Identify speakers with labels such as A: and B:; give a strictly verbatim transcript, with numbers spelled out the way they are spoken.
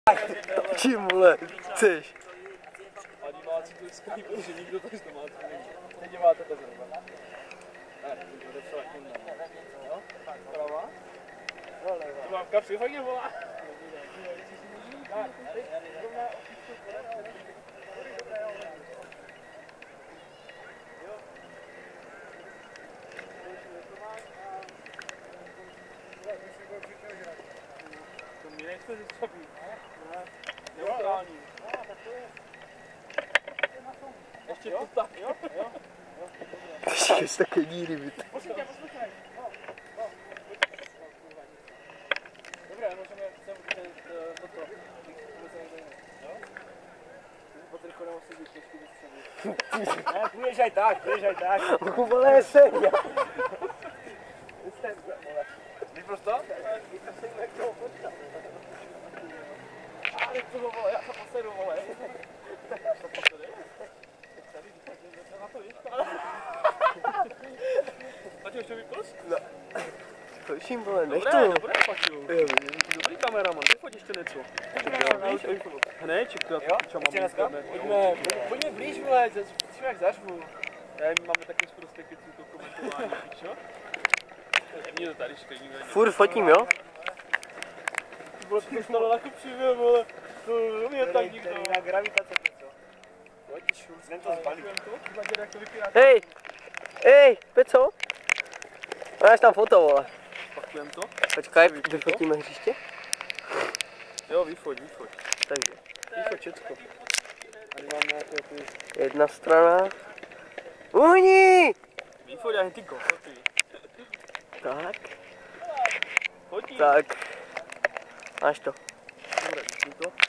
A: Čím, vole, chceš?
B: A diváci to skvělý, protože nikdo to z domácí není. Neděláte to zrovna. Ne, to je třeba tím ne. Jo? Prava? To mám kapři, fakt mě volá. To mi nechce říct sobí. Neutrální. Ještě to tak. Jo, jo.
A: Ještě z také díry být.
B: Poslouchej, poslouchej. Dobré, můžeme sem toto. Patrik chodem asi být těžký vystřelit. Ne, půjdeš aj tak, půjdeš aj tak.
A: Vole, se, já.
B: Víš prostě? Ale to vole, já se posedu, vole. To posedu. Na to víš? A ty už to vypust?
A: No. Točím, vole, nech to.
B: Dobré, dobré, Paťu. Dobrý kameraman, vyfoť ještě něco. Hned, či to čo máme dneska? Pojďme, pojďme blíž, vole, co jak zařvu. Já máme taky zprosté keci to komentování, čo? Mě to tady škodí.
A: Furt fotím, jo?
B: Ty vole, to stalo na kupřivě, vole. To mě tak nikdo.
C: Na gravitace něco. Pojď, šurc, jen to zbalí.
A: Hej! Hej, Peco? Máš tam foto, vole.
B: Pakujem to?
A: Počkaj, vyfotíme hřiště?
B: Jo, vyfoť, vyfoť.
A: Takže.
B: Vyfoť všecko.
C: Tady mám nějaké ty...
A: Jedna strana. Uni!
B: Vyfoť a ty kofoty.
A: Tak.
B: Fotí.
A: Tak. Máš to.
B: Dobré, vyfoť to.